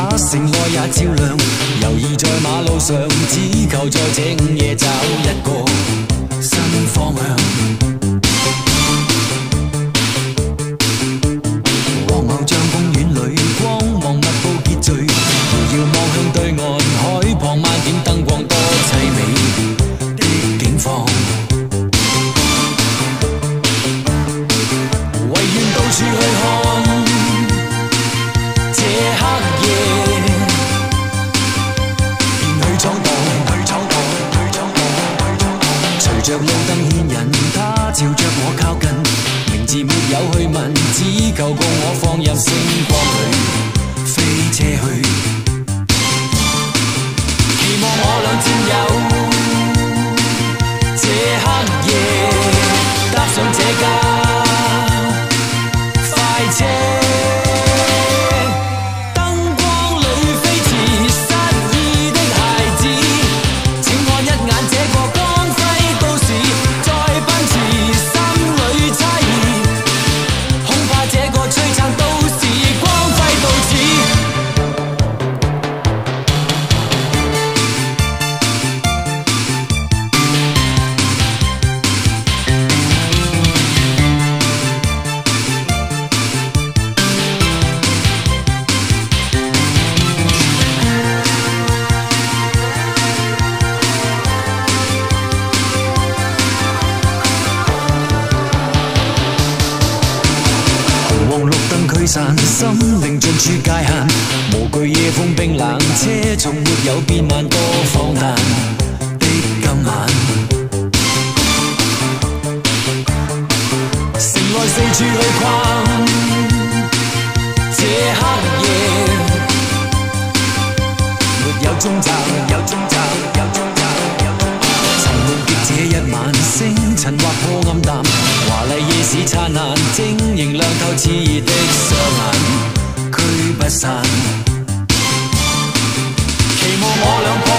那城外也照亮，猶豫在馬路上，只求在這午夜找一個新方向。皇后像公園裏光芒密布結聚，遙遙望向對岸海旁，漫點燈光多凄美的景況。唯願到處去看。 隨着路燈牽引，他朝着我靠近，名字沒有去問，只求共我放入星光裏飛車去，期望我倆戰友，這黑夜搭上這架快車。 驅散心靈盡處界限，無懼夜風冰冷，車從沒有變慢，多荒誕的今晚。城內四處去逛，這黑夜沒有終站，有終站，有終站，有終站。沉悶的這一晚，星塵劃破暗淡，華麗夜市燦爛，晶瑩亮透熾熱的雙眼，驅不散。期望我倆。